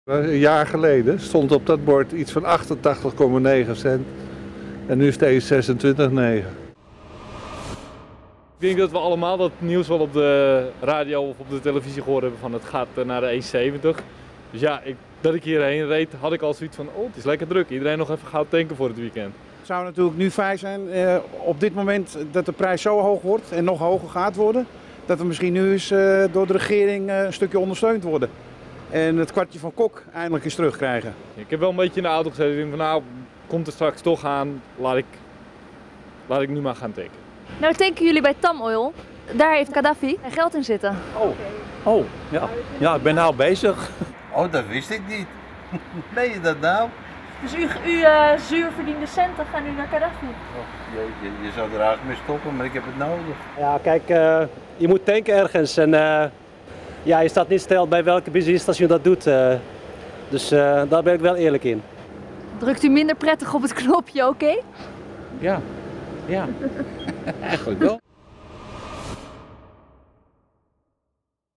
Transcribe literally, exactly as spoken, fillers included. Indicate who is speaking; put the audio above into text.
Speaker 1: Een jaar geleden stond op dat bord iets van achtentachtig komma negen cent en nu steeds zesentwintig komma negen.
Speaker 2: Ik denk dat we allemaal dat nieuws wel op de radio of op de televisie gehoord hebben van het gaat naar de één zeventig. Dus ja, ik, dat ik hierheen reed had ik al zoiets van, oh het is lekker druk. Iedereen nog even gauw tanken voor het weekend.
Speaker 3: Het zou natuurlijk nu fijn zijn uh, op dit moment dat de prijs zo hoog wordt en nog hoger gaat worden. Dat we misschien nu eens uh, door de regering uh, een stukje ondersteund worden. En het kwartje van Kok eindelijk eens terugkrijgen.
Speaker 2: Ik heb wel een beetje in de auto gezeten en denk van nou, komt er straks toch aan, laat ik, laat ik nu maar gaan tanken.
Speaker 4: Nou tanken jullie bij Tamoil. Daar heeft Gaddafi geld in zitten.
Speaker 5: Oh, oh ja. ja, ik ben nou bezig.
Speaker 6: Oh, dat wist ik niet. Meen je dat nou?
Speaker 4: Dus uw u, uh, zuurverdiende centen gaan nu naar Gaddafi?
Speaker 6: Oh, je, je, je zou er eigenlijk mee stoppen, maar ik heb het nodig.
Speaker 5: Ja, kijk, uh, je moet tanken ergens en uh, ja, je staat niet stil bij welke benzinestation dat doet. Uh, dus uh, daar ben ik wel eerlijk in.
Speaker 4: Drukt u minder prettig op het knopje, oké? Okay?
Speaker 1: Ja, ja, eigenlijk wel.